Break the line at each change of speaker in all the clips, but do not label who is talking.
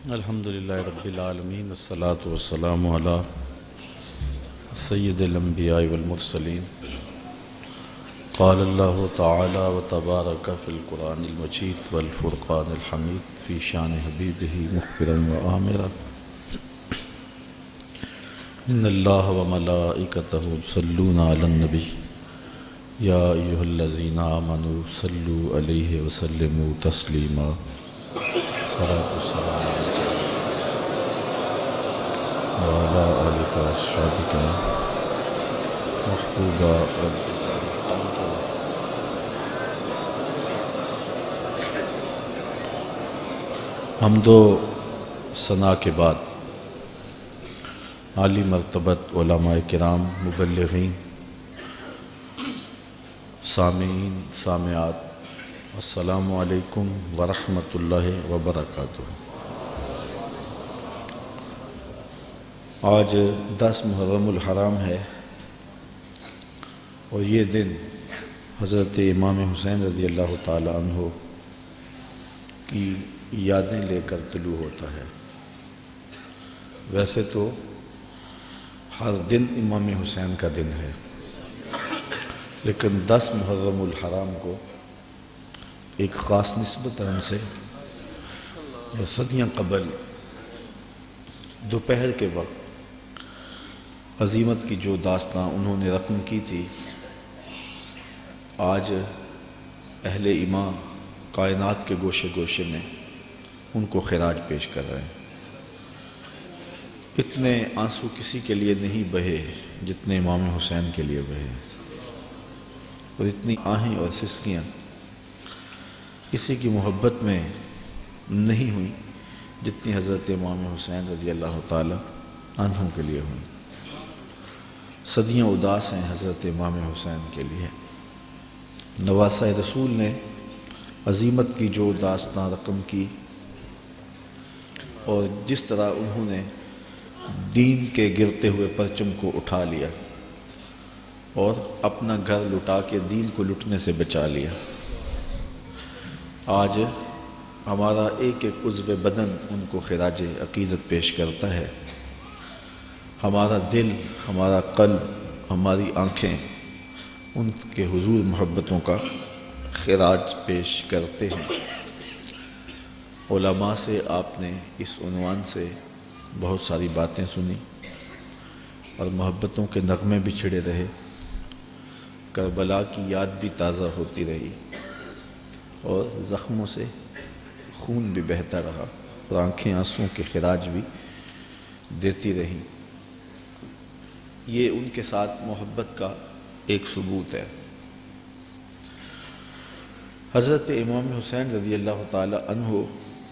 الحمدللہ رب العالمین والصلاة والسلام علی سید الانبیاء والمرسلین قال اللہ تعالی وتبارک فی القرآن المجید والفرقان الحمید فی شان حبیبہ مخبرا وآمرا ان اللہ وملائکتہ یصلون علی النبی یا ایہا الذین آمنوا صلوا علیہ وسلموا تسلیما صلاۃ والسلام وعلى آلك وأصحابك محبوبا حمد و ثنا کے بعد عالی مرتبت علماء کرام، مبلغین، سامعین، سامعات، السلام علیکم ورحمۃ اللہ وبرکاتہ۔ آج 10 محرم الحرام ہے اور یہ دن حضرت امام حسین رضی اللہ تعالی عنہ کی یادیں لے کر طلوع ہوتا ہے۔ ویسے تو ہر دن امام حسین کا دن ہے، لیکن 10 محرم الحرام کو ایک خاص نسبت ہم سے صدیاں قبل دوپہر کے وقت عظیمت کی جو داستاں انہوں نے رقم کی تھی، آج اہل ایمان کائنات کے گوشے گوشے میں ان کو خراج پیش کر رہے ہیں۔ اتنے آنسو کسی کے لیے نہیں بہے جتنے امام حسین کے لیے بہے، اور اتنی آہیں اور سسکیاں کسی کی محبت میں نہیں ہوئیں جتنی حضرت امام حسین رضی اللہ تعالی عنہ کے لیے ہوئیں۔ صدیاں اداس ہیں حضرت امام حسین کے لیے۔ نواسہ رسول نے عظیمت کی جو داستاں رقم کی اور جس طرح انہوں نے دین کے گرتے ہوئے پرچم کو اٹھا لیا اور اپنا گھر لٹا کے دین کو لٹنے سے بچا لیا، آج ہمارا ایک ایک عضو بدن ان کو خراج عقیدت پیش کرتا ہے۔ ہمارا دل، ہمارا قلب، ہماری آنکھیں ان کے حضور محبتوں کا خراج پیش کرتے ہیں۔ علماء سے آپ نے اس عنوان سے بہت ساری باتیں سنی اور محبتوں کے نغمے بھی چھڑے رہے، کربلا کی یاد بھی تازہ ہوتی رہی اور زخموں سے خون بھی بہتا رہا اور آنکھیں آنسوں کے خراج بھی دیتی رہیں۔ یہ ان کے ساتھ محبت کا ایک ثبوت ہے۔ حضرت امام حسین رضی اللہ تعالی عنہ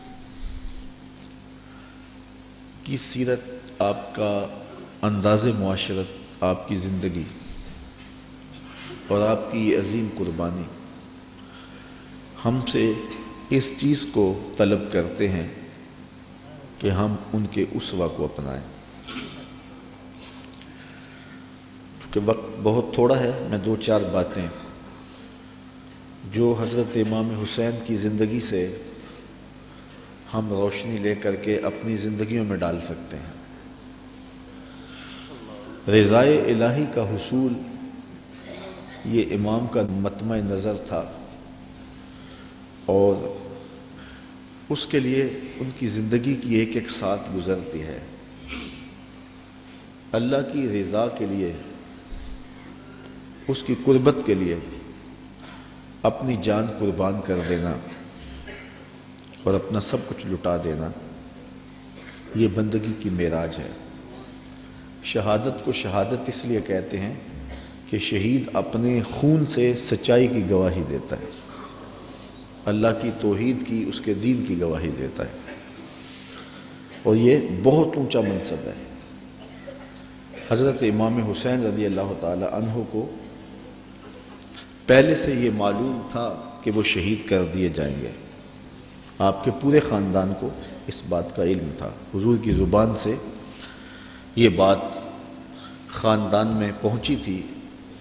کی سیرت، آپ کا انداز معاشرت، آپ کی زندگی اور آپ کی یہ عظیم قربانی ہم سے اس چیز کو طلب کرتے ہیں کہ ہم ان کے اسوہ کو اپنائیں۔ چونکہ وقت بہت تھوڑا ہے، میں 2-4 باتیں جو حضرت امام حسین کی زندگی سے ہم روشنی لے کر کے اپنی زندگیوں میں ڈال سکتے ہیں۔ رضائے الہی کا حصول یہ امام کا مطمع نظر تھا، اور اس کے لیے ان کی زندگی کی ایک ایک ساتھ گزرتی ہے۔ اللہ کی رضا کے لیے، اس کی قربت کے لیے اپنی جان قربان کر دینا اور اپنا سب کچھ لٹا دینا، یہ بندگی کی معراج ہے۔ شہادت کو شہادت اس لیے کہتے ہیں کہ شہید اپنے خون سے سچائی کی گواہی دیتا ہے، اللہ کی توحید کی، اس کے دین کی گواہی دیتا ہے، اور یہ بہت اونچا منصب ہے۔ حضرت امام حسین رضی اللہ تعالی عنہ کو پہلے سے یہ معلوم تھا کہ وہ شہید کر دیے جائیں گے۔ آپ کے پورے خاندان کو اس بات کا علم تھا، حضور کی زبان سے یہ بات خاندان میں پہنچی تھی،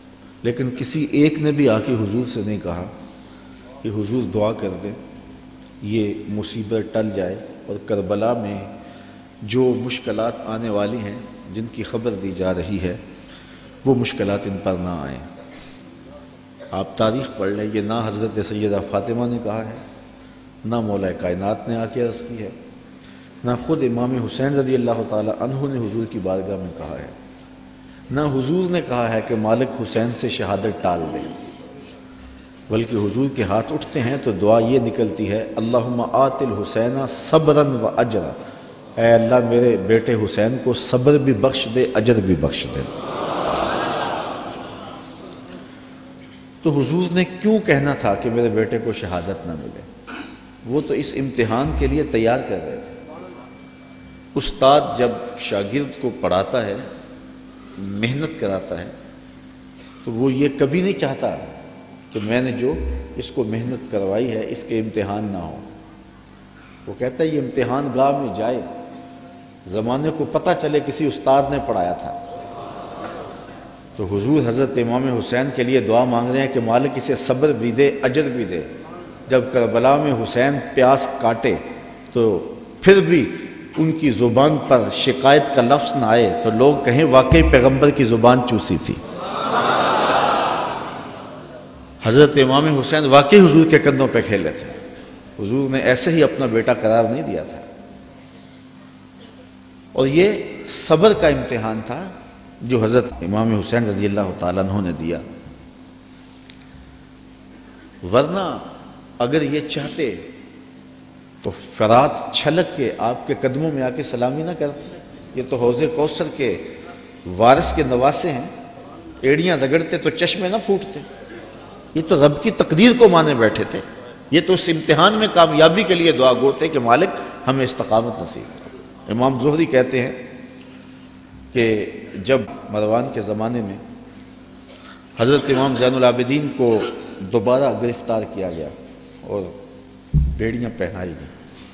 لیکن کسی ایک نے بھی آ کے حضور سے نہیں کہا کہ حضور دعا کر دیں یہ مصیبت ٹل جائے اور کربلا میں جو مشکلات آنے والی ہیں جن کی خبر دی جا رہی ہے وہ مشکلات ان پر نہ آئیں۔ آپ تاریخ پڑھ لیں، یہ نہ حضرت سیدہ فاطمہ نے کہا ہے، نہ مولا کائنات نے آ کے عرض کی ہے، نہ خود امام حسین رضی اللہ تعالی عنہ نے حضور کی بارگاہ میں کہا ہے، نہ حضور نے کہا ہے کہ مالک حسین سے شہادت ٹال دے، بلکہ حضور کے ہاتھ اٹھتے ہیں تو دعا یہ نکلتی ہے، اللہم آت الحسین صبرا و اجرا، اے اللہ میرے بیٹے حسین کو صبر بھی بخش دے، اجر بھی بخش دے۔ تو حضور نے کیوں کہنا تھا کہ میرے بیٹے کو شہادت نہ ملے؟ وہ تو اس امتحان کے لیے تیار کر رہے تھے۔ استاد جب شاگرد کو پڑھاتا ہے، محنت کراتا ہے، تو وہ یہ کبھی نہیں چاہتا کہ میں نے جو اس کو محنت کروائی ہے اس کے امتحان نہ ہو۔ وہ کہتا ہے یہ امتحان گاہ میں جائے، زمانے کو پتہ چلے کسی استاد نے پڑھایا تھا۔ تو حضور حضرت امام حسین کے لیے دعا مانگ رہے ہیں کہ مالک اسے صبر بھی دے، اجر بھی دے۔ جب کربلا میں حسین پیاس کاٹے تو پھر بھی ان کی زبان پر شکایت کا لفظ نہ آئے تو لوگ کہیں واقعی پیغمبر کی زبان چوسی تھی۔ حضرت امام حسین واقعی حضور کے کندھوں پہ کھیلے تھے، حضور نے ایسے ہی اپنا بیٹا قرار نہیں دیا تھا۔ اور یہ صبر کا امتحان تھا جو حضرت امام حسین رضی اللہ تعالیٰ عنہ نے دیا، ورنہ اگر یہ چاہتے تو فرات چھلک کے آپ کے قدموں میں آ کے سلامی نہ کرتے۔ یہ تو حوض کوثر کے وارث کے نواسے ہیں، ایڑیاں رگڑتے تو چشمے نہ پھوٹتے۔ یہ تو رب کی تقدیر کو مانے بیٹھے تھے، یہ تو اس امتحان میں کامیابی کے لیے دعا گو تھے کہ مالک ہمیں استقامت نصیب کرو۔ امام زہری کہتے ہیں کہ جب مروان کے زمانے میں حضرت امام زین العابدین کو دوبارہ گرفتار کیا گیا اور بیڑیاں پہنائی گئیں،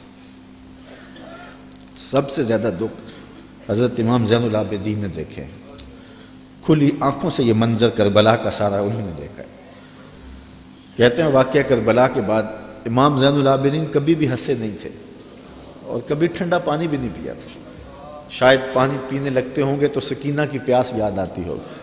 سب سے زیادہ دکھ حضرت امام زین العابدین نے دیکھے، کھلی آنکھوں سے یہ منظر کربلا کا سارا انہوں نے دیکھا ہے۔ کہتے ہیں واقعہ کربلا کے بعد امام زین العابدین کبھی بھی ہنسے نہیں تھے اور کبھی ٹھنڈا پانی بھی نہیں پیا تھا۔ شاید پانی پینے لگتے ہوں گے تو سکینہ کی پیاس یاد آتی ہوگی۔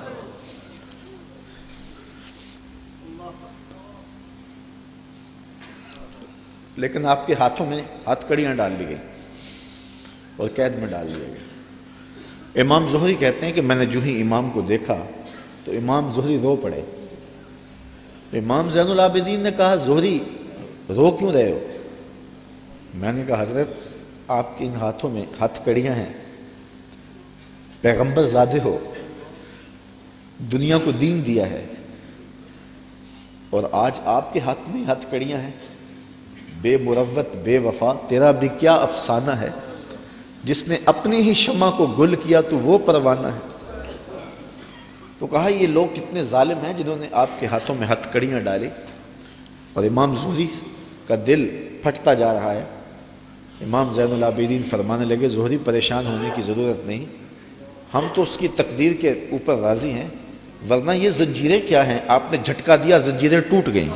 لیکن آپ کے ہاتھوں میں ہاتھ کڑیاں ڈال لی گئی اور قید میں ڈال دیا گیا۔ امام زہری کہتے ہیں کہ میں نے جو ہی امام کو دیکھا تو امام زہری رو پڑے۔ امام زین العابدین نے کہا زہری رو کیوں رہے ہو؟ میں نے کہا حضرت آپ کے ان ہاتھوں میں ہاتھ کڑیاں ہیں، پیغمبر زادے ہو، دنیا کو دین دیا ہے، اور آج آپ کے ہاتھ میں ہاتھ کڑیاں ہیں۔ بے مروت بے وفا تیرا بھی کیا افسانہ ہے، جس نے اپنی ہی شمع کو گل کیا تو وہ پروانہ ہے۔ تو کہا یہ لوگ کتنے ظالم ہیں جنہوں نے آپ کے ہاتھوں میں ہاتھ کڑیاں ڈالی۔ اور امام زہری کا دل پھٹتا جا رہا ہے۔ امام زین العابدین فرمانے لگے زہری پریشان ہونے کی ضرورت نہیں، ہم تو اس کی تقدیر کے اوپر راضی ہیں، ورنہ یہ زنجیریں کیا ہیں، آپ نے جھٹکا دیا زنجیریں ٹوٹ گئیں۔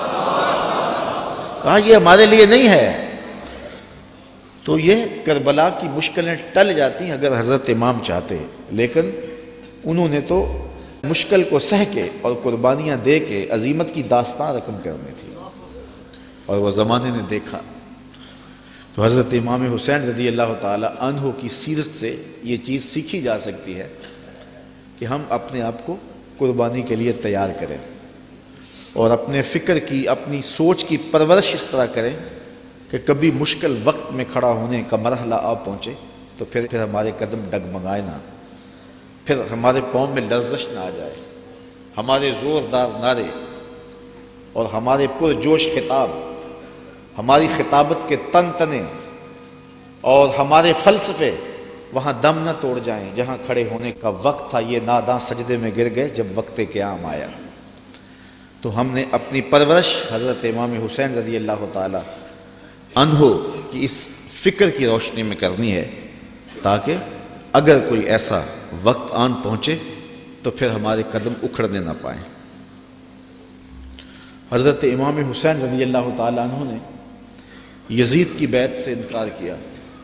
کہا یہ ہمارے لیے نہیں ہے۔ تو یہ کربلا کی مشکلیں ٹل جاتی ہیں اگر حضرت امام چاہتے، لیکن انہوں نے تو مشکل کو سہ کے اور قربانیاں دے کے عظیمت کی داستان رقم کرنی تھی، اور وہ زمانے نے دیکھا۔ تو حضرت امام حسین رضی اللہ تعالی عنہ کی سیرت سے یہ چیز سیکھی جا سکتی ہے کہ ہم اپنے آپ کو قربانی کے لیے تیار کریں اور اپنے فکر کی، اپنی سوچ کی پرورش اس طرح کریں کہ کبھی مشکل وقت میں کھڑا ہونے کا مرحلہ آ پہنچے تو پھر ہمارے قدم ڈگمگائے نہ، پھر ہمارے پاؤں میں لرزش نہ آ جائے، ہمارے زوردار نعرے اور ہمارے پرجوش خطاب، ہماری خطابت کے تن تنے اور ہمارے فلسفے وہاں دم نہ توڑ جائیں جہاں کھڑے ہونے کا وقت تھا۔ یہ ناداں سجدے میں گر گئے جب وقت قیام آیا۔ تو ہم نے اپنی پرورش حضرت امام حسین رضی اللہ تعالی عنہ کی اس فکر کی روشنی میں کرنی ہے، تاکہ اگر کوئی ایسا وقت آن پہنچے تو پھر ہمارے قدم اکھڑنے نہ پائیں۔ حضرت امام حسین رضی اللہ تعالی عنہ نے یزید کی بیعت سے انکار کیا،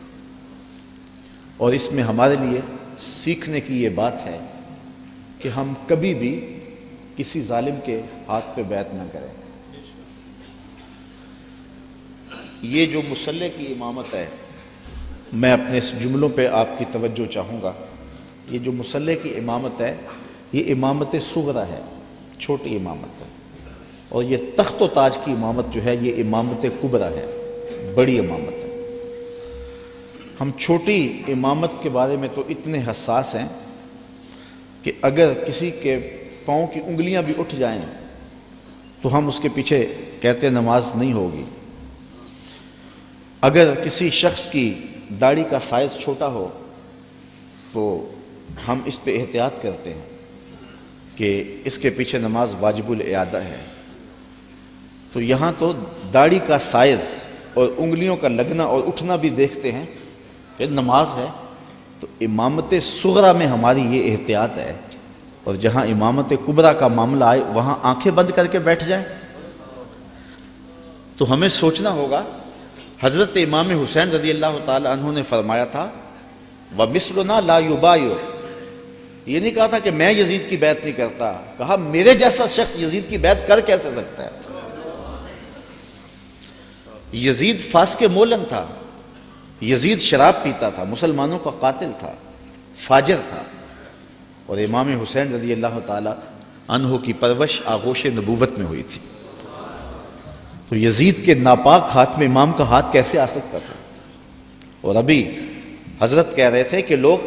اور اس میں ہمارے لیے سیکھنے کی یہ بات ہے کہ ہم کبھی بھی کسی ظالم کے ہاتھ پہ بیعت نہ کریں۔ یہ جو مصلی کی امامت ہے، میں اپنے اس جملوں پہ آپ کی توجہ چاہوں گا۔ یہ جو مصلی کی امامت ہے، یہ امامت صغرا ہے، چھوٹی امامت ہے، اور یہ تخت و تاج کی امامت جو ہے یہ امامت کبریٰ ہے، بڑی امامت ہے۔ ہم چھوٹی امامت کے بارے میں تو اتنے حساس ہیں کہ اگر کسی کے پاؤں کی انگلیاں بھی اٹھ جائیں تو ہم اس کے پیچھے کہتے نماز نہیں ہوگی۔ اگر کسی شخص کی داڑھی کا سائز چھوٹا ہو تو ہم اس پہ احتیاط کرتے ہیں کہ اس کے پیچھے نماز واجب الاعادہ ہے۔ تو یہاں تو داڑھی کا سائز اور انگلیوں کا لگنا اور اٹھنا بھی دیکھتے ہیں کہ نماز ہے، تو امامت صغرا میں ہماری یہ احتیاط ہے، اور جہاں امامت کبریٰ کا معاملہ آئے وہاں آنکھیں بند کر کے بیٹھ جائیں۔ تو ہمیں سوچنا ہوگا، حضرت امام حسین رضی اللہ تعالی عنہ نے فرمایا تھا وَمِثْلُنَا لَا يُبَايِعُ، یہ نہیں کہا تھا کہ میں یزید کی بیعت نہیں کرتا، کہا میرے جیسا شخص یزید کی بیعت کر کیسے سکتا ہے۔ یزید فاسق مولن تھا، یزید شراب پیتا تھا، مسلمانوں کا قاتل تھا، فاجر تھا، اور امام حسین رضی اللہ تعالی عنہ کی پرورش آغوش نبوت میں ہوئی تھی۔ تو یزید کے ناپاک ہاتھ میں امام کا ہاتھ کیسے آ سکتا تھا؟ اور ابھی حضرت کہہ رہے تھے کہ لوگ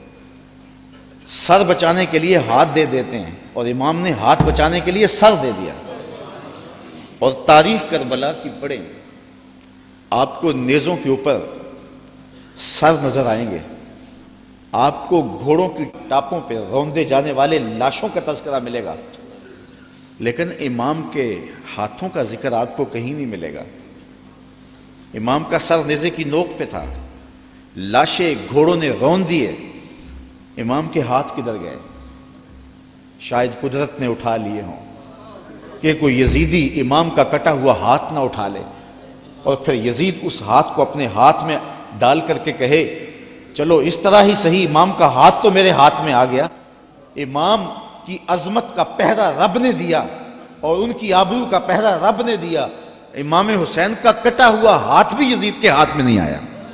سر بچانے کے لیے ہاتھ دے دیتے ہیں، اور امام نے ہاتھ بچانے کے لیے سر دے دیا۔ اور تاریخ کربلا کی پڑھیں، آپ کو نیزوں کے اوپر سر نظر آئیں گے، آپ کو گھوڑوں کی ٹاپوں پہ روندے جانے والے لاشوں کا تذکرہ ملے گا، لیکن امام کے ہاتھوں کا ذکر آپ کو کہیں نہیں ملے گا۔ امام کا سر نیزے کی نوک پہ تھا، لاشیں گھوڑوں نے رون دیے، امام کے ہاتھ کدھر گئے؟ شاید قدرت نے اٹھا لیے ہوں کہ کوئی یزیدی امام کا کٹا ہوا ہاتھ نہ اٹھا لے، اور پھر یزید اس ہاتھ کو اپنے ہاتھ میں ڈال کر کے کہے چلو اس طرح ہی صحیح، امام کا ہاتھ تو میرے ہاتھ میں آ گیا۔ امام کی عظمت کا پہرا رب نے دیا، اور ان کی آبرو کا پہرا رب نے دیا۔ امام حسین کا کٹا ہوا ہاتھ بھی یزید کے ہاتھ میں نہیں آیا۔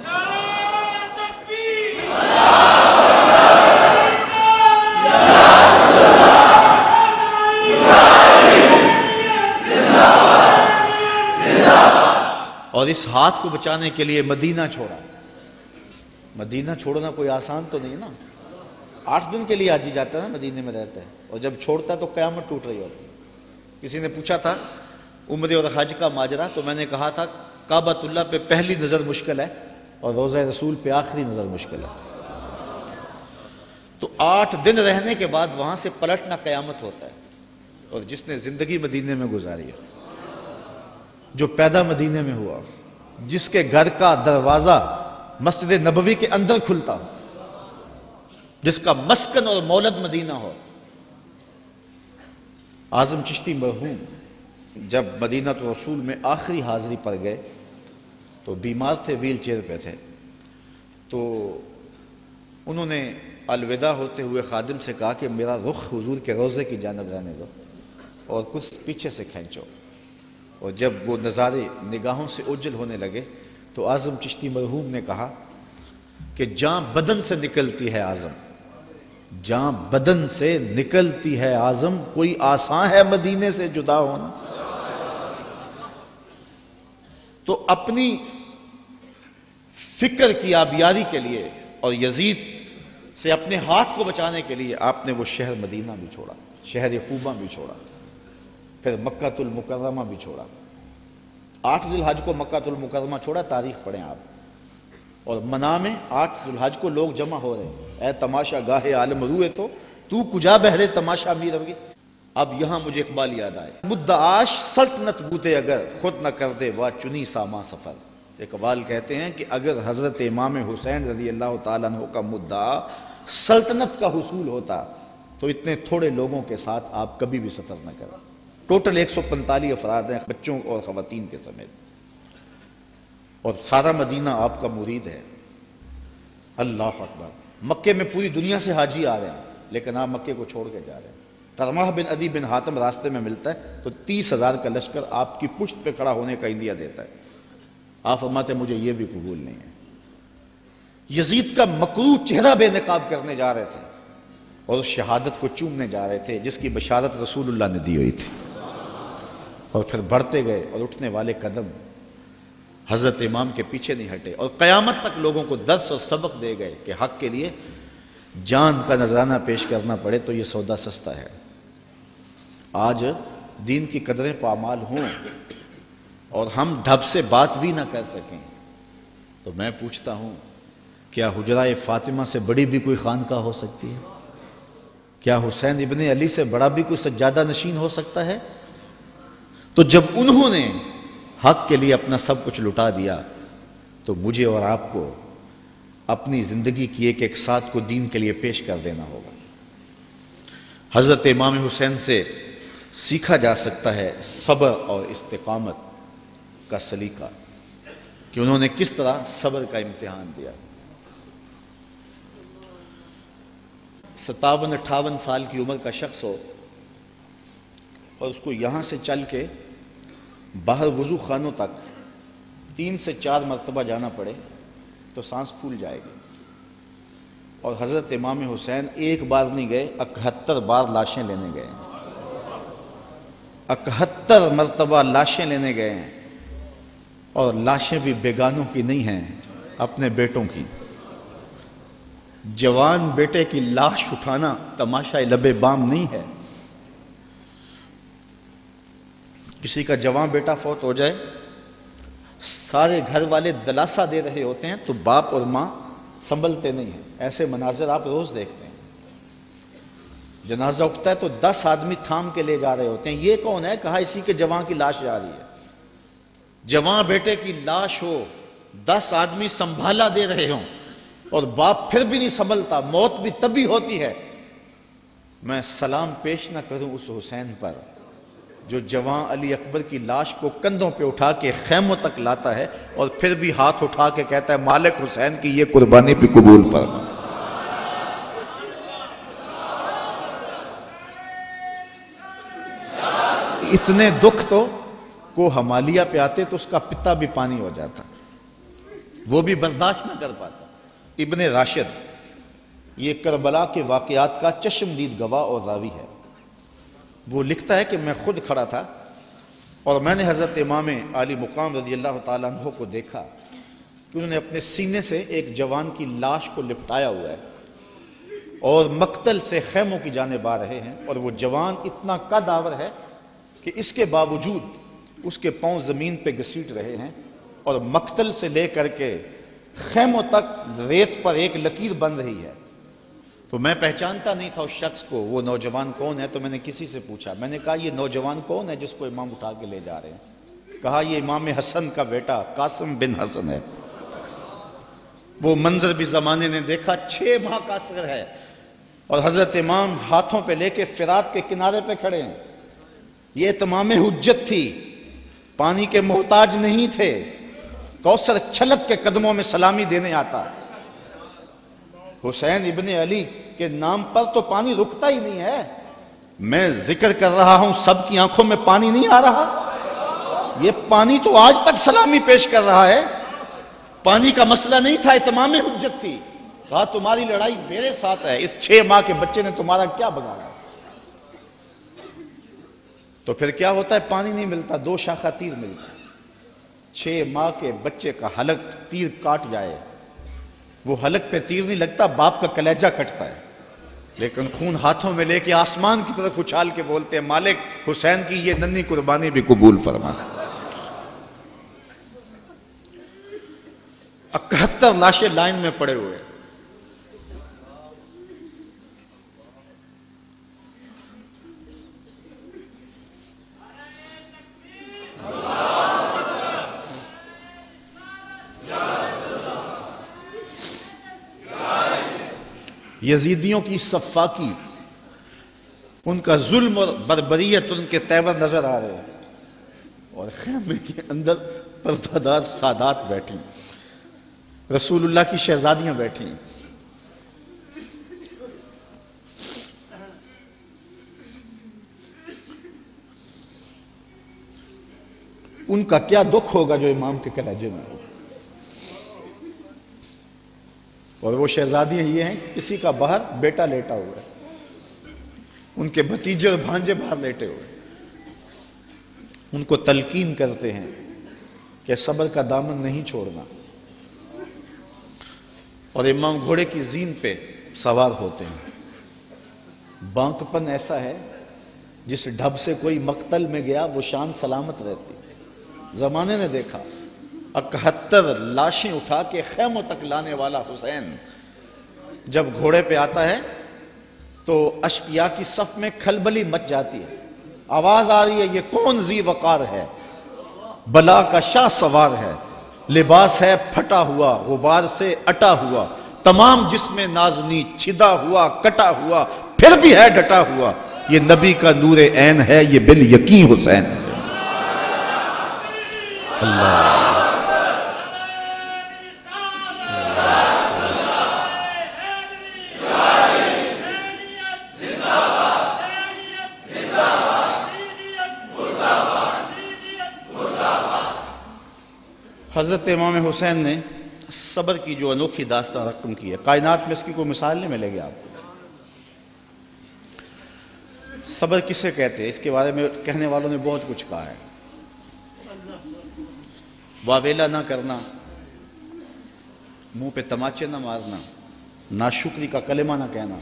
اور اس ہاتھ کو بچانے کے لیے مدینہ چھوڑا۔ مدینہ چھوڑنا کوئی آسان تو نہیں نا، 8 دن کے لیے حاجی جاتا ہے نا، مدینے میں رہتا ہے، اور جب چھوڑتا ہے تو قیامت ٹوٹ رہی ہوتی ہے۔ کسی نے پوچھا تھا عمرے اور حج کا ماجرا، تو میں نے کہا تھا کعبۃ اللہ پہ پہلی نظر مشکل ہے اور روضہ رسول پہ آخری نظر مشکل ہے۔ تو 8 دن رہنے کے بعد وہاں سے پلٹنا قیامت ہوتا ہے، اور جس نے زندگی مدینے میں گزاری ہے، جو پیدا مدینے میں ہوا، جس کے گھر کا دروازہ مسجد نبوی کے اندر کھلتا ہو، جس کا مسکن اور مولد مدینہ ہو۔ اعظم چشتی مرحوم جب مدینہ رسول میں آخری حاضری پر گئے تو بیمار تھے، ویل چیئر پہ تھے، تو انہوں نے الوداع ہوتے ہوئے خادم سے کہا کہ میرا رخ حضور کے روضے کی جانب رہنے دو اور کچھ پیچھے سے کھینچو۔ اور جب وہ نظارے نگاہوں سے اوجھل ہونے لگے تو اعظم چشتی مرحوم نے کہا کہ جاں بدن سے نکلتی ہے اعظم، جاں بدن سے نکلتی ہے اعظم، کوئی آسان ہے مدینے سے جدا ہونا۔ تو اپنی فکر کی آبیاری کے لیے اور یزید سے اپنے ہاتھ کو بچانے کے لیے آپ نے وہ شہر مدینہ بھی چھوڑا، شہر خوبہ بھی چھوڑا، پھر مکہ المکرمہ بھی چھوڑا۔ 8 ذی الحج کو مکہ المکرمہ چھوڑا، تاریخ پڑھیں آپ، اور منا میں 8 ذی الحج کو لوگ جمع ہو رہے ہیں، اے تماشا گاہے عالم روئے تو کجا بہرے تماشا می روی۔ اب یہاں مجھے اقبال یاد آئے، مدعاش سلطنت بوتے اگر خود نہ کر دے وا چنی ساما سفر۔ اقبال کہتے ہیں کہ اگر حضرت امام حسین رضی اللہ تعالیٰ عنہ کا مدعا سلطنت کا حصول ہوتا تو اتنے تھوڑے لوگوں کے ساتھ آپ کبھی بھی سفر نہ کریں۔ ٹوٹل 145 افراد ہیں، بچوں اور خواتین کے سمیت۔ اور سارا مدینہ آپ کا مرید ہے۔ اللہ اکبر۔ مکے میں پوری دنیا سے حاجی آ رہے ہیں، لیکن آپ مکے کو چھوڑ کے جا رہے ہیں۔ ترماح بن عدی بن حاتم راستے میں ملتا ہے تو 30,000 کا لشکر آپ کی پشت پہ کھڑا ہونے کا عندیہ دیتا ہے۔ آپ فرماتے ہیں مجھے یہ بھی قبول نہیں ہے۔ یزید کا مکروہ چہرہ بے نقاب کرنے جا رہے تھے اور اس شہادت کو چومنے جا رہے تھے جس کی بشارت رسول اللہ نے دی ہوئی تھی، اور پھر بڑھتے گئے اور اٹھنے والے قدم حضرت امام کے پیچھے نہیں ہٹے، اور قیامت تک لوگوں کو درس اور سبق دے گئے کہ حق کے لیے جان کا نذرانہ پیش کرنا پڑے تو یہ سودا سستا ہے۔ آج دین کی قدریں پامال ہوں اور ہم ڈھب سے بات بھی نہ کر سکیں تو میں پوچھتا ہوں کیا حجرہ فاطمہ سے بڑی بھی کوئی خانقاہ ہو سکتی ہے؟ کیا حسین ابن علی سے بڑا بھی کوئی سجادہ نشین ہو سکتا ہے؟ تو جب انہوں نے حق کے لیے اپنا سب کچھ لٹا دیا تو مجھے اور آپ کو اپنی زندگی کی ایک ایک ساتھ کو دین کے لیے پیش کر دینا ہوگا۔ حضرت امام حسین سے سیکھا جا سکتا ہے صبر اور استقامت کا سلیقہ کہ انہوں نے کس طرح صبر کا امتحان دیا۔ 57-58 سال کی عمر کا شخص ہو اور اس کو یہاں سے چل کے باہر وضو خانوں تک 3 سے 4 مرتبہ جانا پڑے تو سانس پھول جائے گی، اور حضرت امام حسین ایک بار نہیں گئے، 71 بار لاشیں لینے گئے ہیں، 71 مرتبہ لاشیں لینے گئے ہیں، اور لاشیں بھی بیگانوں کی نہیں ہیں، اپنے بیٹوں کی۔ جوان بیٹے کی لاش اٹھانا تماشا لبے بام نہیں ہے۔ کسی کا جوان بیٹا فوت ہو جائے، سارے گھر والے دلاسا دے رہے ہوتے ہیں تو باپ اور ماں سنبھلتے نہیں ہیں۔ ایسے مناظر آپ روز دیکھتے ہیں۔ جنازہ اٹھتا ہے تو 10 آدمی تھام کے لے جا رہے ہوتے ہیں۔ یہ کون ہے؟ کہا اسی کے جوان کی لاش جا رہی ہے۔ جوان بیٹے کی لاش ہو، 10 آدمی سنبھالا دے رہے ہوں اور باپ پھر بھی نہیں سنبھلتا، موت بھی تبھی ہوتی ہے۔ میں سلام پیش نہ کروں اس حسین پر جو جوان علی اکبر کی لاش کو کندھوں پہ اٹھا کے خیموں تک لاتا ہے اور پھر بھی ہاتھ اٹھا کے کہتا ہے مالک حسین کی یہ قربانی بھی قبول فرما۔ اتنے دکھ تو کو ہمالیہ پہ آتے تو اس کا پتا بھی پانی ہو جاتا، وہ بھی برداشت نہ کر پاتا۔ ابن راشد یہ کربلا کے واقعات کا چشمدید گواہ اور راوی ہے۔ وہ لکھتا ہے کہ میں خود کھڑا تھا اور میں نے حضرت امام عالی مقام رضی اللہ تعالیٰ عنہ کو دیکھا کہ انہوں نے اپنے سینے سے ایک جوان کی لاش کو لپٹایا ہوا ہے اور مقتل سے خیموں کی جانب آ رہے ہیں، اور وہ جوان اتنا قد آور ہے کہ اس کے باوجود اس کے پاؤں زمین پہ گھسیٹ رہے ہیں، اور مقتل سے لے کر کے خیموں تک ریت پر ایک لکیر بن رہی ہے۔ تو میں پہچانتا نہیں تھا اس شخص کو، وہ نوجوان کون ہے؟ تو میں نے کسی سے پوچھا، میں نے کہا یہ نوجوان کون ہے جس کو امام اٹھا کے لے جا رہے ہیں؟ کہا یہ امام حسن کا بیٹا قاسم بن حسن ہے۔ وہ منظر بھی زمانے نے دیکھا، 6 ماہ کا اصغر ہے اور حضرت امام ہاتھوں پہ لے کے فرات کے کنارے پہ کھڑے ہیں۔ یہ تمام حجت تھی، پانی کے محتاج نہیں تھے، کوثر چھلک کے قدموں میں سلامی دینے آتا۔ حسین ابن علی کے نام پر تو پانی رکتا ہی نہیں ہے۔ میں ذکر کر رہا ہوں، سب کی آنکھوں میں پانی نہیں آ رہا؟ یہ پانی تو آج تک سلامی پیش کر رہا ہے۔ پانی کا مسئلہ نہیں تھا، اتمام حجت تھی۔ کہا تمہاری لڑائی میرے ساتھ ہے، اس 6 ماہ کے بچے نے تمہارا کیا بگاڑا؟ تو پھر کیا ہوتا ہے؟ پانی نہیں ملتا، 2 شاخہ تیر ملتا ہے۔ 6 ماہ کے بچے کا حلق تیر کاٹ جائے، وہ حلق پہ تیر نہیں لگتا، باپ کا کلیجہ کٹتا ہے، لیکن خون ہاتھوں میں لے کے آسمان کی طرف اچھال کے بولتے ہیں مالک حسین کی یہ ننھی قربانی بھی قبول فرما۔ 71 لاشیں لائن میں پڑے ہوئے۔ یزیدیوں کی صفاقی، ان کا ظلم اور بربریت ان کے تیور نظر آ رہے ہیں، اور خیمے کے اندر پردادار سادات بیٹھی، رسول اللہ کی شہزادیاں بیٹھی، ان کا کیا دکھ ہوگا جو امام کے کلیجے میں ہوگا۔ اور وہ شہزادیاں یہ ہیں، کسی کا باہر بیٹا لیٹا ہوا ہے، ان کے بھتیجے اور بھانجے باہر لیٹے ہوئے، ان کو تلقین کرتے ہیں کہ صبر کا دامن نہیں چھوڑنا، اور امام گھوڑے کی زین پہ سوار ہوتے ہیں۔ بانکپن ایسا ہے جس ڈھب سے کوئی مقتل میں گیا وہ شان سلامت رہتی۔ زمانے نے دیکھا 71 لاشیں اٹھا کے خیموں تک لانے والا حسین جب گھوڑے پہ آتا ہے تو اشقیاء کی صف میں کھلبلی مچ جاتی ہے، آواز آ رہی ہے یہ کون ذی وقار ہے، بلا کا شاہ سوار ہے، لباس ہے پھٹا ہوا غبار سے اٹا ہوا، تمام جسم نازنی چھدا ہوا کٹا ہوا، پھر بھی ہے ڈٹا ہوا، یہ نبی کا نور عین ہے، یہ بال یقین حسین ہے۔ اللہ حضرت امام حسین نے صبر کی جو انوکھی داستان رقم کی ہے، کائنات میں اس کی کوئی مثال نہیں ملے گی آپ کو۔ صبر کسے کہتے ہیں اس کے بارے میں کہنے والوں نے بہت کچھ کہا ہے۔ واویلا نہ کرنا، منہ پہ تماچے نہ مارنا، ناشکری کا کلمہ نہ کہنا،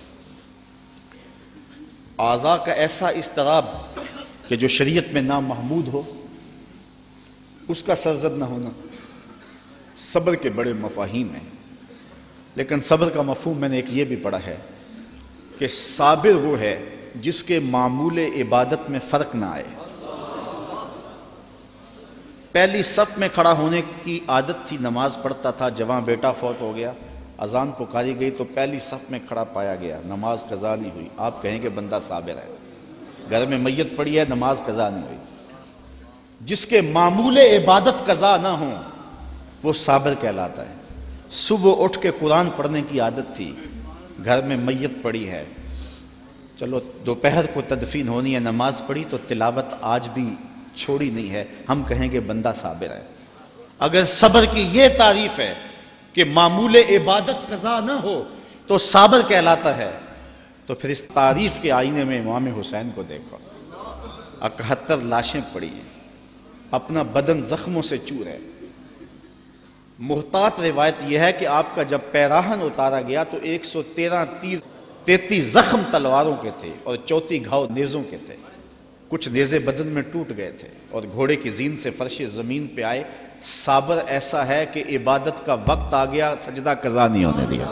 اعضاء کا ایسا اضطراب کہ جو شریعت میں نامحمود ہو اس کا سرزد نہ ہونا، صبر کے بڑے مفاہیم ہیں۔ لیکن صبر کا مفہوم میں نے ایک یہ بھی پڑھا ہے کہ صابر وہ ہے جس کے معمول عبادت میں فرق نہ آئے۔ پہلی صف میں کھڑا ہونے کی عادت تھی، نماز پڑھتا تھا، جوان بیٹا فوت ہو گیا، اذان پکاری گئی تو پہلی صف میں کھڑا پایا گیا، نماز قضا نہیں ہوئی، آپ کہیں کہ بندہ صابر ہے۔ گھر میں میت پڑی ہے، نماز قضا نہیں ہوئی، جس کے معمول عبادت قضا نہ ہوں وہ صابر کہلاتا ہے۔ صبح اٹھ کے قرآن پڑھنے کی عادت تھی، گھر میں میت پڑی ہے، چلو دوپہر کو تدفین ہونی ہے، نماز پڑھی تو تلاوت آج بھی چھوڑی نہیں ہے، ہم کہیں گے بندہ صابر ہے۔ اگر صبر کی یہ تعریف ہے کہ معمول عبادت قضا نہ ہو تو صابر کہلاتا ہے، تو پھر اس تعریف کے آئینے میں امام حسین کو دیکھو، 71 لاشیں پڑی ہیں، اپنا بدن زخموں سے چور ہے۔ محتاط روایت یہ ہے کہ آپ کا جب پیراہن اتارا گیا تو 113 تیر، 33 زخم تلواروں کے تھے اور 34 گھاؤ نیزوں کے تھے، کچھ نیزے بدن میں ٹوٹ گئے تھے، اور گھوڑے کی زین سے فرش زمین پہ آئے۔ صابر ایسا ہے کہ عبادت کا وقت آ گیا، سجدہ قضا نہیں ہونے دیا۔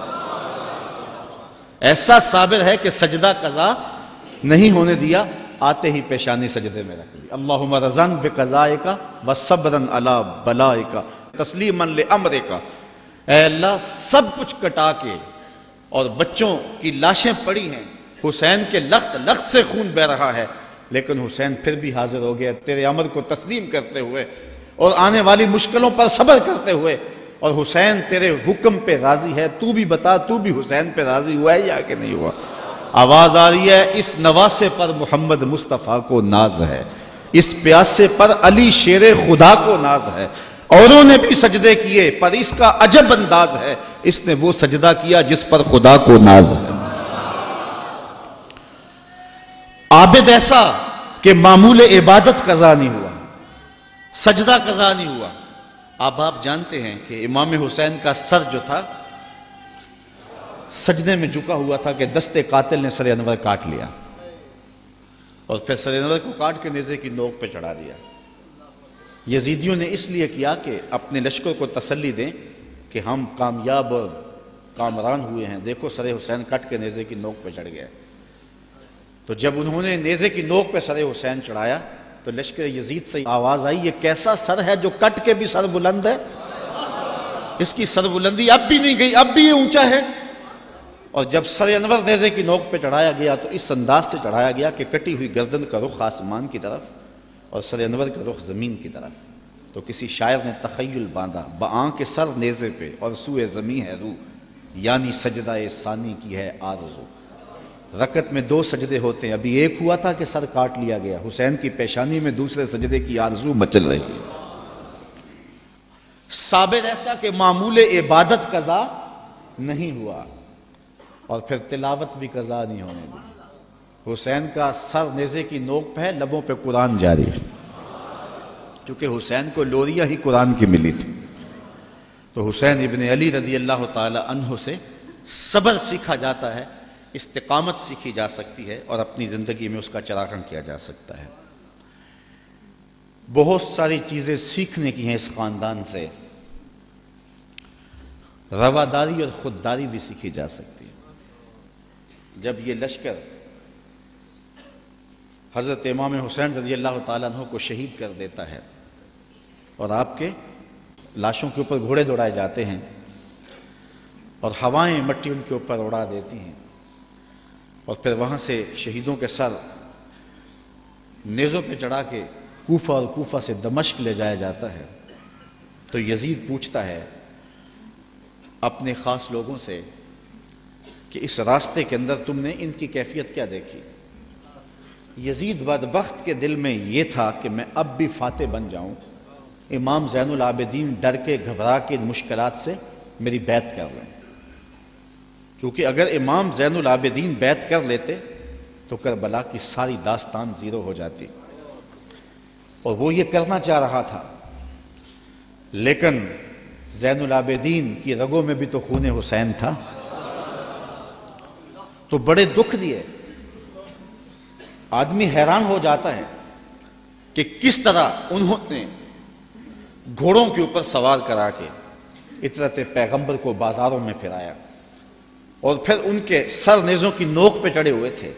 ایسا صابر ہے کہ سجدہ قضا نہیں ہونے دیا، آتے ہی پیشانی سجدے میں رکھ لی، اللہم رضن بقضائک و صبرن علی بلائک تسلیما لامرک، اے اللہ سب کچھ کٹا کے، اور بچوں کی لاشیں پڑی ہیں، حسین کے لخت لخت سے خون بہ رہا ہے، لیکن حسین پھر بھی حاضر ہو گیا تیرے امر کو تسلیم کرتے ہوئے اور آنے والی مشکلوں پر صبر کرتے ہوئے، اور حسین تیرے حکم پہ راضی ہے، تو بھی بتا تو بھی حسین پہ راضی ہوا ہے یا کہ نہیں ہوا؟ آواز آ رہی ہے، اس نواسے پر محمد مصطفیٰ کو ناز ہے، اس پیاسے پر علی شیر خدا کو ناز ہے، اوروں نے بھی سجدے کیے پر اس کا عجب انداز ہے، اس نے وہ سجدہ کیا جس پر خدا کو ناز ہے۔ عابد ایسا کہ معمول عبادت قضا نہیں ہوا، سجدہ قضا نہیں ہوا۔ اب آپ جانتے ہیں کہ امام حسین کا سر جو تھا سجدے میں جھکا ہوا تھا کہ دست قاتل نے سر انور کاٹ لیا، اور پھر سر انور کو کاٹ کے نیزے کی نوک پہ چڑھا دیا۔ یزیدیوں نے اس لیے کیا کہ اپنے لشکر کو تسلی دیں کہ ہم کامیاب اور کامران ہوئے ہیں، دیکھو سر حسین کٹ کے نیزے کی نوک پہ چڑھ گیا۔ تو جب انہوں نے نیزے کی نوک پہ سر حسین چڑھایا تو لشکر یزید سے آواز آئی، یہ کیسا سر ہے جو کٹ کے بھی سر بلند ہے، اس کی سر بلندی اب بھی نہیں گئی، اب بھی یہ اونچا ہے۔ اور جب سر انور نیزے کی نوک پہ چڑھایا گیا تو اس انداز سے چڑھایا گیا کہ کٹی ہوئی گردن کا رخ آسمان کی طرف اور سر انور کا رخ زمین کی طرف۔ تو کسی شاعر نے تخیل باندھا، بآں کے سر نیزے پہ اور سوئے زمیں ہے روح، یعنی سجدہ ثانی کی ہے آرزو۔ رکعت میں 2 سجدے ہوتے ہیں، ابھی ایک ہوا تھا کہ سر کاٹ لیا گیا، حسین کی پیشانی میں دوسرے سجدے کی آرزو مچل رہی ہے۔ صابر ایسا کہ معمول عبادت قضا نہیں ہوا، اور پھر تلاوت بھی قضا نہیں ہونے دی۔ حسین کا سر نیزے کی نوک پہ ہے، لبوں پہ قرآن جاری ہے، چونکہ حسین کو لوریاں ہی قرآن کی ملی تھی۔ تو حسین ابن علی رضی اللہ تعالی عنہ سے صبر سیکھا جاتا ہے، استقامت سیکھی جا سکتی ہے، اور اپنی زندگی میں اس کا چراغاں کیا جا سکتا ہے۔ بہت ساری چیزیں سیکھنے کی ہیں اس خاندان سے، رواداری اور خودداری بھی سیکھی جا سکتی ہے۔ جب یہ لشکر حضرت امام حسین رضی اللہ تعالیٰ عنہ کو شہید کر دیتا ہے، اور آپ کے لاشوں کے اوپر گھوڑے دوڑائے جاتے ہیں، اور ہوائیں مٹی ان کے اوپر اڑا دیتی ہیں، اور پھر وہاں سے شہیدوں کے سر نیزوں پہ چڑھا کے کوفہ اور کوفہ سے دمشق لے جایا جاتا ہے، تو یزید پوچھتا ہے اپنے خاص لوگوں سے کہ اس راستے کے اندر تم نے ان کی کیفیت کیا دیکھی؟ یزید بدبخت کے دل میں یہ تھا کہ میں اب بھی فاتح بن جاؤں، امام زین العابدین ڈر کے گھبرا کے ان مشکلات سے میری بیعت کر لیں، کیونکہ اگر امام زین العابدین بیعت کر لیتے تو کربلا کی ساری داستان زیرو ہو جاتی، اور وہ یہ کرنا چاہ رہا تھا، لیکن زین العابدین کی رگوں میں بھی تو خون حسین تھا، تو بڑے دکھ دیے۔ آدمی حیران ہو جاتا ہے کہ کس طرح انہوں نے گھوڑوں کے اوپر سوار کرا کے اطرت پیغمبر کو بازاروں میں پھرایا، اور پھر ان کے سر نیزوں کی نوک پہ چڑھے ہوئے تھے،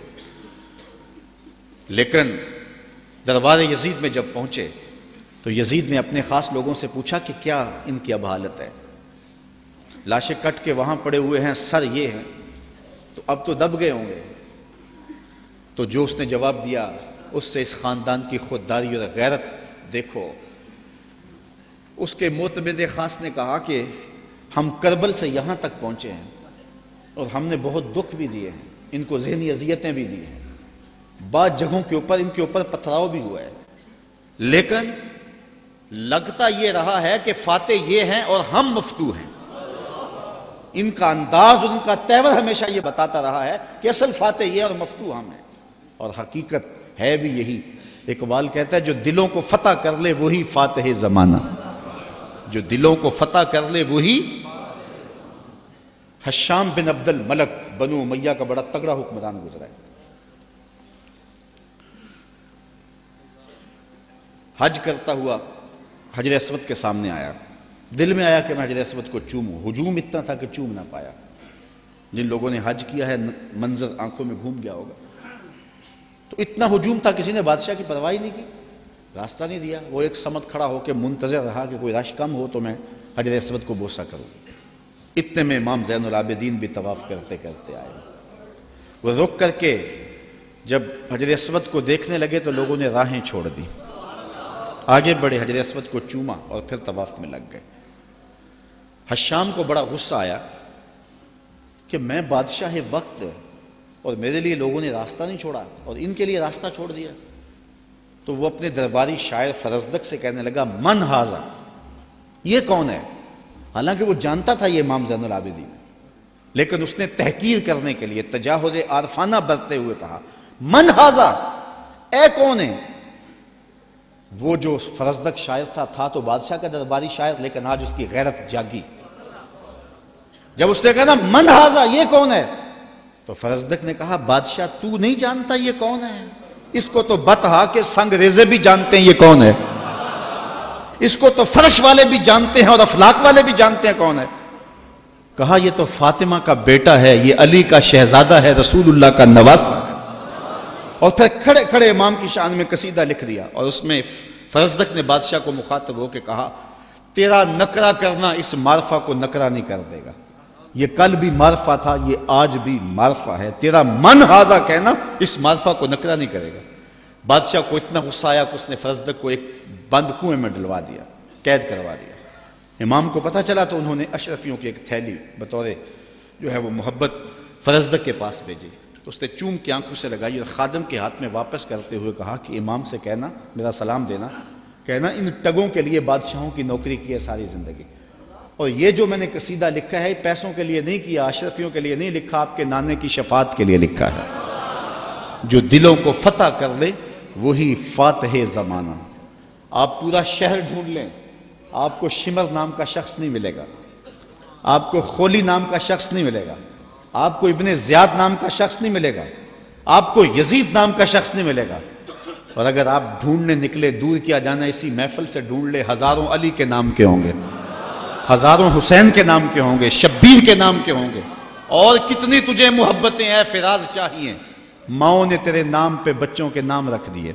لیکن دربار یزید میں جب پہنچے تو یزید نے اپنے خاص لوگوں سے پوچھا کہ کیا ان کی اب حالت ہے؟ لاشیں کٹ کے وہاں پڑے ہوئے ہیں، سر یہ ہیں، تو اب تو دب گئے ہوں گے۔ تو جو اس نے جواب دیا، اس سے اس خاندان کی خودداری اور غیرت دیکھو۔ اس کے معتمد خاص نے کہا کہ ہم کربل سے یہاں تک پہنچے ہیں، اور ہم نے بہت دکھ بھی دیے ہیں، ان کو ذہنی اذیتیں بھی دی ہیں، بعض جگہوں کے اوپر ان کے اوپر پتھراؤ بھی ہوا ہے، لیکن لگتا یہ رہا ہے کہ فاتح یہ ہیں اور ہم مفتو ہیں۔ ان کا انداز اور ان کا تیور ہمیشہ یہ بتاتا رہا ہے کہ اصل فاتح یہ اور مفتو ہم ہیں، اور حقیقت ہے بھی یہی۔ اقبال کہتا ہے جو دلوں کو فتح کر لے وہی فاتح زمانہ، جو دلوں کو فتح کر لے وہی۔ حشام بن عبد الملک بنو امیہ کا بڑا تگڑا حکمران گزرا ہے، حج کرتا ہوا حجر اسود کے سامنے آیا، دل میں آیا کہ میں حجر اسود کو چوموں، ہجوم اتنا تھا کہ چوم نہ پایا۔ جن لوگوں نے حج کیا ہے منظر آنکھوں میں گھوم گیا ہوگا، تو اتنا ہجوم تھا کسی نے بادشاہ کی پرواہ نہیں کی، راستہ نہیں دیا، وہ ایک سمت کھڑا ہو کے منتظر رہا کہ کوئی رش کم ہو تو میں حجر اسود کو بوسہ کروں۔ اتنے میں امام زین العابدین بھی طواف کرتے کرتے آئے، وہ رک کر کے جب حجر اسود کو دیکھنے لگے تو لوگوں نے راہیں چھوڑ دی، آگے بڑھے، حجر اسود کو چوما اور پھر طواف میں لگ گئے۔ حشام کو بڑا غصہ آیا کہ میں بادشاہ وقت اور میرے لیے لوگوں نے راستہ نہیں چھوڑا اور ان کے لیے راستہ چھوڑ دیا۔ تو وہ اپنے درباری شاعر فرزدق سے کہنے لگا من ھذا، یہ کون ہے؟ حالانکہ وہ جانتا تھا یہ امام زین العابدین، لیکن اس نے تحقیر کرنے کے لیے تجاہل عارفانہ برتتے ہوئے کہا من ھذا، اے کون ہے؟ وہ جو فرزدق شاعر تھا تو بادشاہ کا درباری شاعر، لیکن آج اس کی غیرت جاگی۔ جب اس نے کہا نا من ھذا، یہ کون ہے؟ تو فرزدق نے کہا بادشاہ تو نہیں جانتا یہ کون ہے؟ اس کو تو بتہا کہ سنگ ریزے بھی جانتے ہیں یہ کون ہے، اس کو تو فرش والے بھی جانتے ہیں اور افلاک والے بھی جانتے ہیں کون ہے۔ کہا یہ تو فاطمہ کا بیٹا ہے، یہ علی کا شہزادہ ہے، رسول اللہ کا نواسہ ہے۔ اور پھر کھڑے کھڑے امام کی شان میں قصیدہ لکھ دیا، اور اس میں فرزدق نے بادشاہ کو مخاطب ہو کے کہا تیرا نکرہ کرنا اس معرفہ کو نکرہ نہیں کر دے گا، یہ کل بھی معرفہ تھا، یہ آج بھی معرفہ ہے، تیرا من ھذا کہنا اس معرفہ کو نکرہ نہیں کرے گا۔ بادشاہ کو اتنا غصہ آیا کہ اس نے فرزدق کو ایک بند کنویں میں ڈلوا دیا،
قید کروا دیا۔ امام کو پتہ چلا تو انہوں نے اشرفیوں کی ایک تھیلی بطور جو ہے وہ محبت فرزدق کے پاس بھیجی، اس نے چوم کے آنکھوں سے لگائی اور خادم کے ہاتھ میں واپس کرتے ہوئے کہا کہ امام سے کہنا، میرا سلام دینا، کہنا ان ٹگوں کے لیے بادشاہوں کی نوکری کی ہے ساری زندگی، اور یہ جو میں نے قصیدہ لکھا ہے پیسوں کے لیے نہیں کیا، اشرفیوں کے لیے نہیں لکھا، آپ کے نانے کی شفاعت کے لیے لکھا ہے۔ جو دلوں کو فتح کر لے وہی فاتح زمانہ۔ آپ پورا شہر ڈھونڈ لیں، آپ کو شمر نام کا شخص نہیں ملے گا، آپ کو خولی نام کا شخص نہیں ملے گا، آپ کو ابن زیاد نام کا شخص نہیں ملے گا، آپ کو یزید نام کا شخص نہیں ملے گا۔ اور اگر آپ ڈھونڈنے نکلے، دور کیا جانا، اسی محفل سے ڈھونڈ لے، ہزاروں علی کے نام کے ہوں گے، ہزاروں حسین کے نام کے ہوں گے، شبیر کے نام کے ہوں گے، اور کتنی تجھے محبتیں اے فراز چاہیے، ماؤں نے تیرے نام پہ بچوں کے نام رکھ دیے۔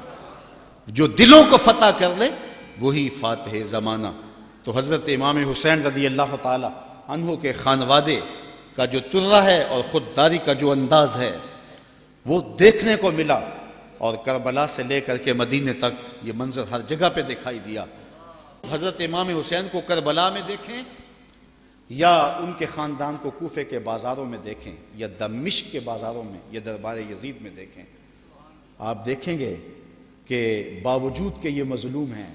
جو دلوں کو فتح کر لے وہی فاتح زمانہ۔ تو حضرت امام حسین رضی اللہ تعالی عنہ کے خانوادے کا جو ترہ ہے اور خودداری کا جو انداز ہے وہ دیکھنے کو ملا، اور کربلا سے لے کر کے مدینے تک یہ منظر ہر جگہ پہ دکھائی دیا۔ حضرت امام حسین کو کربلا میں دیکھیں یا ان کے خاندان کو کوفے کے بازاروں میں دیکھیں یا دمشق کے بازاروں میں یا دربار یزید میں دیکھیں، آپ دیکھیں گے کہ باوجود کہ یہ مظلوم ہیں،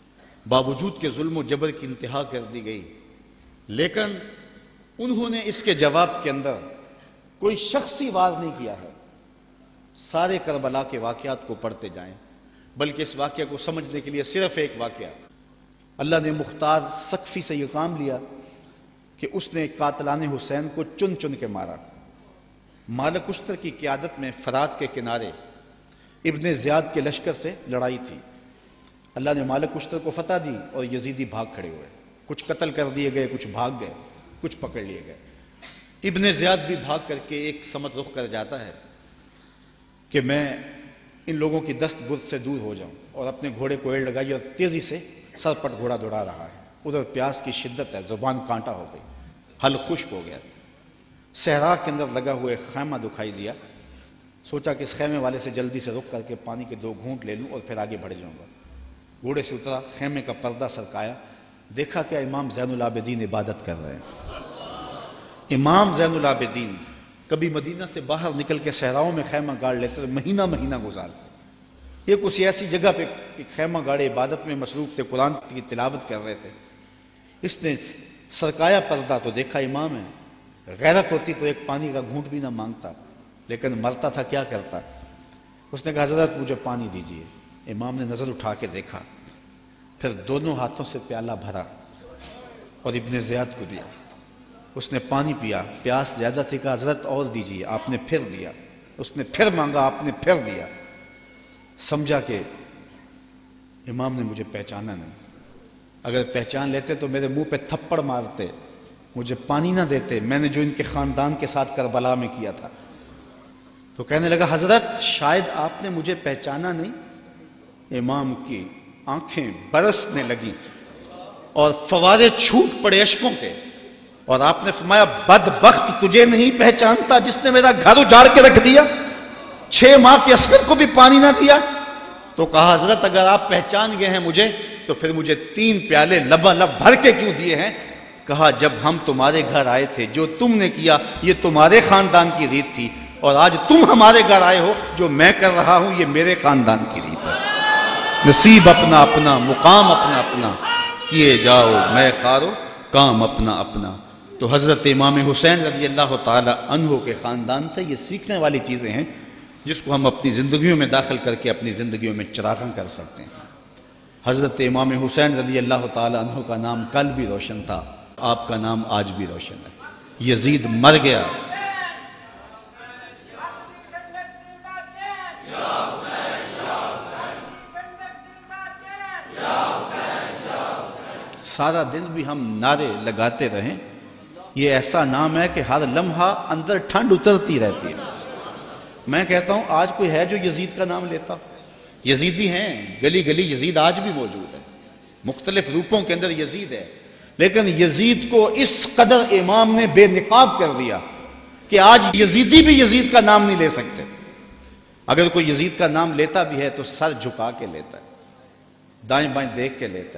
باوجود کہ ظلم و جبر کی انتہا کر دی گئی، لیکن انہوں نے اس کے جواب کے اندر کوئی شخصی وار نہیں کیا ہے۔ سارے کربلا کے واقعات کو پڑھتے جائیں، بلکہ اس واقعہ کو سمجھنے کے لیے صرف ایک واقعہ، اللہ نے مختار سقفی سے یہ کام لیا کہ اس نے قاتلان حسین کو چن چن کے مارا۔ مالک اشتر کی قیادت میں فرات کے کنارے ابن زیاد کے لشکر سے لڑائی تھی، اللہ نے مالک اشتر کو فتح دی اور یزیدی بھاگ کھڑے ہوئے، کچھ قتل کر دیے گئے، کچھ بھاگ گئے، کچھ پکڑ لیے گئے۔ ابن زیاد بھی بھاگ کر کے ایک سمت رخ کر جاتا ہے کہ میں ان لوگوں کی دست برد سے دور ہو جاؤں، اور اپنے گھوڑے کو ایڑ لگائی اور تیزی سے سرپٹ گھوڑا دوڑا رہا ہے۔ ادھر پیاس کی شدت ہے، زبان کانٹا ہو گئی، حل خشک ہو گیا۔ صحرا کے اندر لگا ہوئے خیمہ دکھائی دیا، سوچا کہ اس خیمے والے سے جلدی سے رک کر کے پانی کے 2 گھونٹ لے لوں اور پھر آگے بڑھ جاؤں گا۔ گھوڑے سے اترا، خیمے کا پردہ سرکایا، دیکھا کہ امام زین العابدین عبادت کر رہے ہیں۔ امام زین العابدین کبھی مدینہ سے باہر نکل کے صحراؤں میں خیمہ گاڑ لیتے، مہینہ مہینہ گزارتے۔ یہ کسی ایسی جگہ پہ خیمہ گاڑے عبادت میں مصروف تھے، قرآن کی تلاوت کر رہے تھے۔ اس نے سرکایا پردہ تو دیکھا امام ہے، غیرت ہوتی تو ایک پانی کا گھونٹ بھی نہ مانگتا، لیکن مرتا تھا کیا کرتا۔ اس نے کہا حضرت مجھے پانی دیجیے۔ امام نے نظر اٹھا کے دیکھا، پھر دونوں ہاتھوں سے پیالہ بھرا اور ابن زیاد کو دیا۔ اس نے پانی پیا، پیاس زیادہ تھی، کہا حضرت اور دیجیے، آپ نے پھر دیا۔ اس نے پھر مانگا، آپ نے پھر دیا۔ سمجھا کہ امام نے مجھے پہچانا نہیں، اگر پہچان لیتے تو میرے منہ پہ تھپڑ مارتے، مجھے پانی نہ دیتے، میں نے جو ان کے خاندان کے ساتھ کربلا میں کیا تھا۔ تو کہنے لگا حضرت شاید آپ نے مجھے پہچانا نہیں۔ امام کی آنکھیں برسنے لگیں اور فوارے چھوٹ پڑے اشکوں کے، اور آپ نے فرمایا بدبخت تجھے نہیں پہچانتا جس نے میرا گھر اجاڑ کے رکھ دیا، 6 ماہ کے عسکر کو بھی پانی نہ دیا۔ تو کہا حضرت اگر آپ پہچان گئے ہیں مجھے تو پھر مجھے 3 پیالے لبالب بھر کے کیوں دیے ہیں؟ کہا جب ہم تمہارے گھر آئے تھے جو تم نے کیا یہ تمہارے خاندان کی ریت تھی، اور آج تم ہمارے گھر آئے ہو جو میں کر رہا ہوں یہ میرے خاندان کی ریت ہے۔ نصیب اپنا اپنا، مقام اپنا اپنا، کیے جاؤ میں خارو کام اپنا اپنا۔ تو حضرت امام حسین رضی اللہ تعالی عنہ کے خاندان سے یہ سیکھنے والی چیزیں ہیں جس کو ہم اپنی زندگیوں میں داخل کر کے اپنی زندگیوں میں چراغاں کر سکتے ہیں۔ حضرت امام حسین رضی اللہ تعالی عنہ کا نام کل بھی روشن تھا، آپ کا نام آج بھی روشن ہے۔ یزید مر گیا، سارا دن بھی ہم نعرے لگاتے رہیں، یہ ایسا نام ہے کہ ہر لمحہ اندر ٹھنڈ اترتی رہتی ہے۔ میں کہتا ہوں آج کوئی ہے جو یزید کا نام لیتا؟ یزیدی ہیں، گلی گلی یزید آج بھی موجود ہے، مختلف روپوں کے اندر یزید ہے، لیکن یزید کو اس قدر امام نے بے نقاب کر دیا کہ آج یزیدی بھی یزید کا نام نہیں لے سکتے۔ اگر کوئی یزید کا نام لیتا بھی ہے تو سر جھکا کے لیتا ہے، دائیں بائیں دیکھ کے لیتا ہے،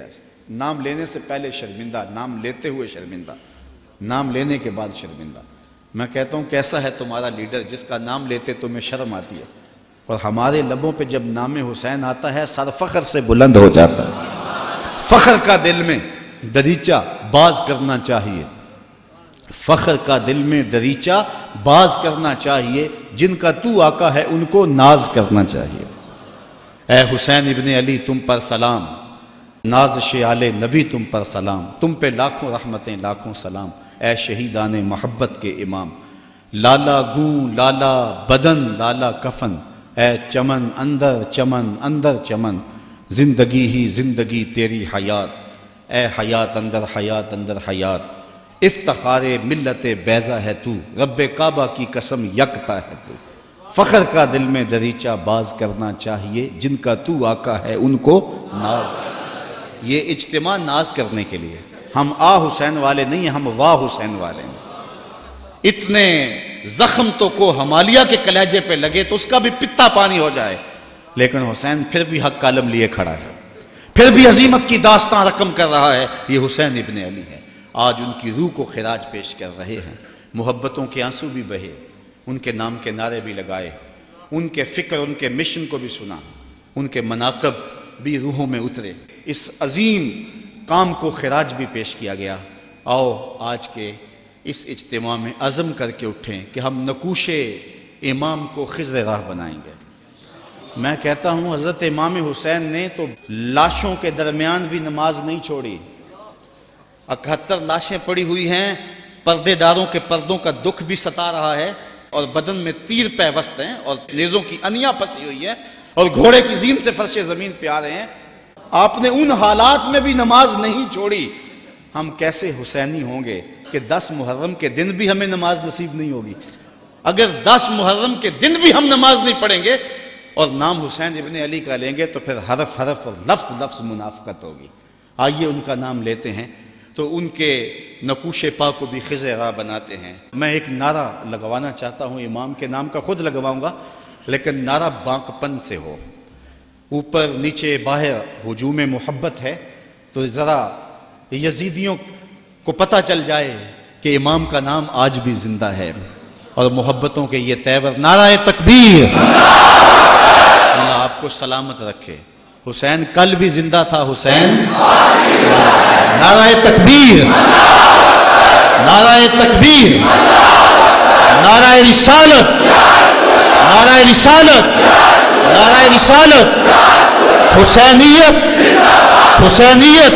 نام لینے سے پہلے شرمندہ، نام لیتے ہوئے شرمندہ، نام لینے کے بعد شرمندہ۔ میں کہتا ہوں کیسا ہے تمہارا لیڈر جس کا نام لیتے تمہیں شرم آتی ہے، اور ہمارے لبوں پہ جب نام حسین آتا ہے سر فخر سے بلند ہو جاتا ہے۔ فخر کا دل میں دریچہ باز کرنا چاہیے، فخر کا دل میں دریچہ باز کرنا چاہیے، جن کا تو آقا ہے ان کو ناز کرنا چاہیے۔ اے حسین ابن علی تم پر سلام، نازش آل نبی تم پر سلام، تم پہ لاکھوں رحمتیں لاکھوں سلام، اے شہیدان محبت کے امام۔ لالا گوں لالا بدن لالا کفن، اے چمن اندر چمن، زندگی ہی زندگی تیری حیات، اے حیات اندر حیات، افتخار ملت بیضا ہے تو، رب کعبہ کی قسم یکتا ہے تو۔ فخر کا دل میں دریچہ باز کرنا چاہیے، جن کا تو آقا ہے ان کو ناز۔ یہ اجتماع ناز کرنے کے لیے، ہم آ حسین والے نہیں ہیں، ہم واہ حسین والے ہیں۔ اتنے زخم تو کو ہمالیہ کے کلیجے پہ لگے تو اس کا بھی پتا پانی ہو جائے، لیکن حسین پھر بھی حق کالم لیے کھڑا ہے، پھر بھی عظیمت کی داستان رقم کر رہا ہے۔ یہ حسین ابن علی ہے، آج ان کی روح کو خراج پیش کر رہے ہیں، محبتوں کے آنسو بھی بہے، ان کے نام کے نعرے بھی لگائے، ان کے فکر ان کے مشن کو بھی سنا، ان کے مناقب بھی روحوں میں اترے، اس عظیم کام کو خراج بھی پیش کیا گیا۔ آؤ آج کے اس اجتماع میں عزم کر کے اٹھیں کہ ہم نقوش امام کو خضر راہ بنائیں گے۔ میں کہتا ہوں حضرت امام حسین نے تو لاشوں کے درمیان بھی نماز نہیں چھوڑی، 71 لاشیں پڑی ہوئی ہیں، پردے داروں کے پردوں کا دکھ بھی ستا رہا ہے، اور بدن میں تیر پیوست ہیں، اور نیزوں کی انیاں پسی ہوئی ہیں، اور گھوڑے کی زین سے فرش زمین پہ آ رہے ہیں۔ آپ نے ان حالات میں بھی نماز نہیں چھوڑی۔ ہم کیسے حسینی ہوں گے کہ 10 محرم کے دن بھی ہمیں نماز نصیب نہیں ہوگی؟ اگر 10 محرم کے دن بھی ہم نماز نہیں پڑھیں گے اور نام حسین ابن علی کا لیں گے تو پھر حرف حرف اور لفظ لفظ منافقت ہوگی۔ آئیے ان کا نام لیتے ہیں تو ان کے نقوش پا کو بھی خضر راہ بناتے ہیں۔ میں ایک نعرہ لگوانا چاہتا ہوں، امام کے نام کا خود لگواؤں گا، لیکن نعرہ بانکپن سے ہو، اوپر نیچے باہر ہجوم محبت ہے، تو ذرا یزیدیوں کو پتہ چل جائے کہ امام کا نام آج بھی زندہ ہے، اور محبتوں کے یہ تیور نعرہ تکبیر۔ اللہ آپ کو سلامت رکھے۔ حسین کل بھی زندہ تھا، حسین نعرہ تکبیر، نعرہ تکبیر، نعرہ رسالت، نعرہ رسالت، نعرہ رسالت، حسینیت، حسینیت،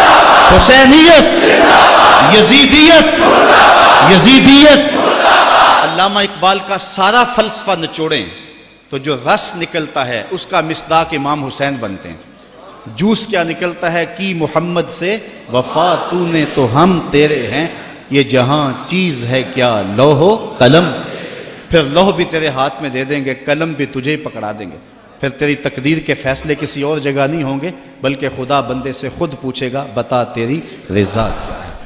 حسینیت، یزیدیت، یزیدیت۔ علامہ اقبال کا سارا فلسفہ نچوڑیں تو جو رس نکلتا ہے اس کا مصداق امام حسین بنتے ہیں۔ جوس کیا نکلتا ہے؟ کی محمد سے وفا تو نے تو ہم تیرے ہیں، یہ جہاں چیز ہے کیا لوح و قلم، پھر لوح بھی تیرے ہاتھ میں دے دیں گے، قلم بھی تجھے پکڑا دیں گے، پھر تیری تقدیر کے فیصلے کسی اور جگہ نہیں ہوں گے، بلکہ خدا بندے سے خود پوچھے گا بتا تیری رضا کیا ہے۔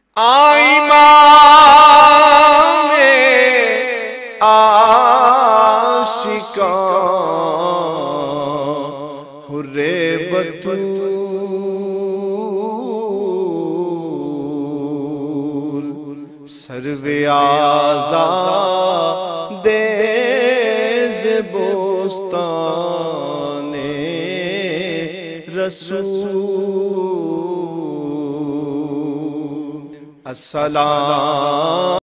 سرو آزاد بوستان رسول، السلام